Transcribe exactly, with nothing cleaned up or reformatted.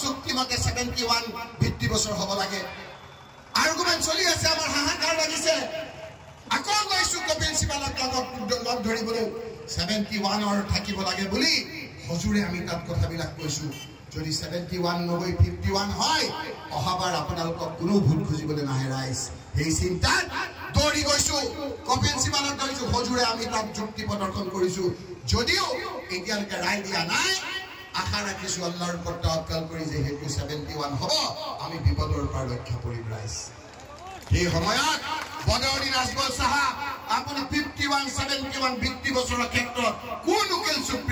চুক্তিমতে seventy one ভিত্তি বছৰ হ'ব লাগে আৰ্গুমেন্ট চলি আছে আমাৰ হাহাকাৰ লাগিছে আকৌ গৈছো কপিল সিবালক লগ ধৰিবলৈ সেভেন্টি ওৱান অৰ থাকিব লাগে বুলি হজুৰে আমি তাত কথাবিলাক কৈছো যদি সেভেন্টি ওৱান নগৈ ফিফটি ওৱান হয় অহাবাৰ আপোনালোকক কোনো ভুল খুজিবলৈ নাহে ৰাইজ এই চিন্তাত দৌৰি গৈছো কপিল সিবালক ধৰিছো হজুৰে আমি তাত যুক্তি প্ৰদৰ্শন কৰিছো যদিও এতিয়ালৈকে ৰায় দিয়া নাই আশা ৰাখিছো আল্লাহৰ ওপৰত তাৱাক্কাল কৰি যে হেতু সেভেন্টি ওৱান হ'ব আমি বিপদৰ পৰা ৰক্ষা কৰিম ৰাইজ এই সময়ত বদৰুদ্দিন আজমল সাহেব আপুনি ফিফটি ওৱান সেভেন্টি ওৱান ভিত্তি বছৰৰ ক্ষেত্ৰত কোন উকিল